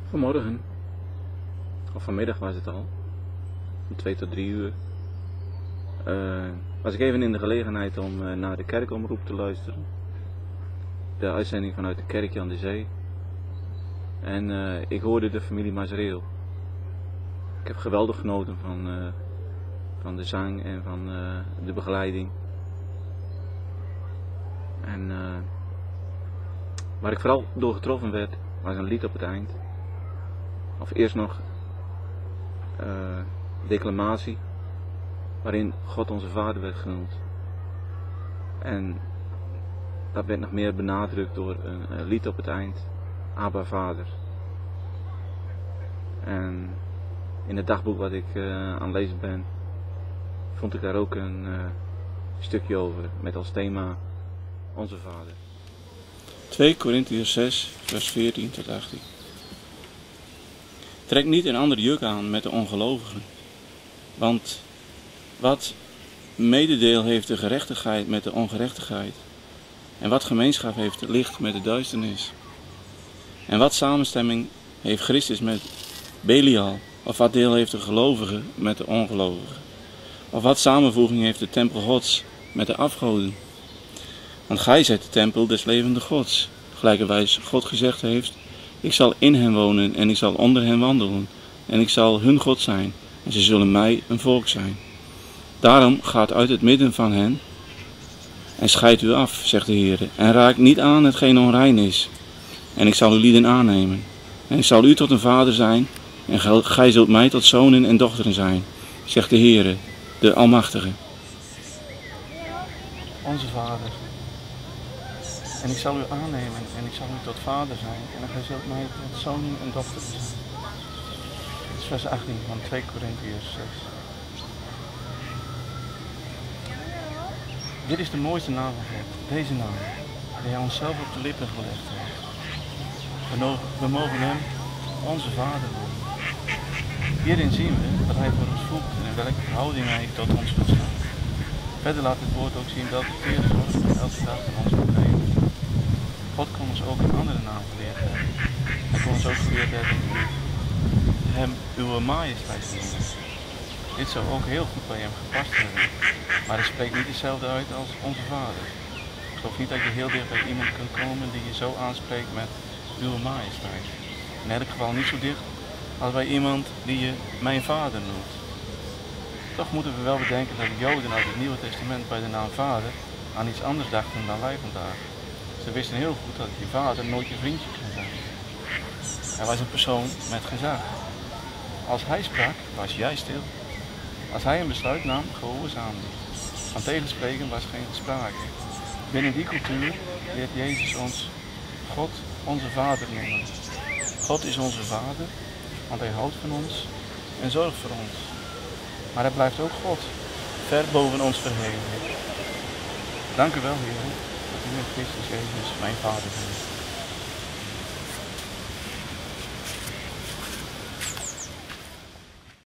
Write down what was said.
Vanmorgen, of vanmiddag was het al, van 2 tot 3 uur, was ik even in de gelegenheid om naar de kerkomroep te luisteren. De uitzending vanuit de kerkje aan de zee. En ik hoorde de familie Mazereel. Ik heb geweldig genoten van de zang en van de begeleiding. En waar ik vooral door getroffen werd, was een lied op het eind. Of eerst nog declamatie, waarin God onze Vader werd genoemd. En dat werd nog meer benadrukt door een lied op het eind, Abba Vader. En in het dagboek wat ik aan het lezen ben, vond ik daar ook een stukje over, met als thema Onze Vader. 2 Korintiërs 6, vers 14 tot 18. Trek niet een ander juk aan met de ongelovigen, want wat mededeel heeft de gerechtigheid met de ongerechtigheid, en wat gemeenschap heeft het licht met de duisternis, en wat samenstemming heeft Christus met Belial, of wat deel heeft de gelovige met de ongelovige, of wat samenvoeging heeft de tempel Gods met de afgoden. Want gij zijt de tempel des levende Gods, gelijkerwijs God gezegd heeft: ik zal in hen wonen en ik zal onder hen wandelen, en ik zal hun God zijn, en ze zullen mij een volk zijn. Daarom gaat uit het midden van hen en scheidt u af, zegt de Heer, en raakt niet aan hetgeen onrein is. En ik zal uw lieden aannemen, en ik zal u tot een vader zijn, en gij zult mij tot zonen en dochteren zijn, zegt de Heer, de Almachtige. Onze Vader, en ik zal u aannemen, en ik zal u tot vader zijn, en gij zult mij tot zonen en dochteren zijn. Dit is vers 18 van 2 Korintiërs 6. Dit is de mooiste naam van God, deze naam, die hij onszelf op de lippen gelegd heeft. We mogen hem onze Vader noemen. Hierin zien we wat hij voor ons voelt en in welke verhouding hij tot ons wil staan. Verder laat het woord ook zien welke teerzorg hij elke dag aan ons moet geven. God kon ons ook een andere naam geleerd hebben. Hij kon ons ook geleerd hebben hem uw majesteit te noemen. Dit zou ook heel goed bij hem gepast hebben, maar hij spreekt niet hetzelfde uit als onze Vader. Ik geloof niet dat je heel dicht bij iemand kunt komen die je zo aanspreekt met uw majesteit. In elk geval niet zo dicht als bij iemand die je mijn Vader noemt. Toch moeten we wel bedenken dat de Joden uit het Nieuwe Testament bij de naam Vader aan iets anders dachten dan wij vandaag. Ze wisten heel goed dat je vader nooit je vriendje kon zijn. Hij was een persoon met gezag. Als hij sprak, was jij stil. Als hij een besluit nam, gehoorzaamde. Van tegenspreken was geen sprake. Binnen die cultuur leert Jezus ons God onze Vader noemen. God is onze Vader, want hij houdt van ons en zorgt voor ons. Maar hij blijft ook God, ver boven ons verheven. Dank u wel, Heer, dat u in Christus Jezus mijn Vader bent.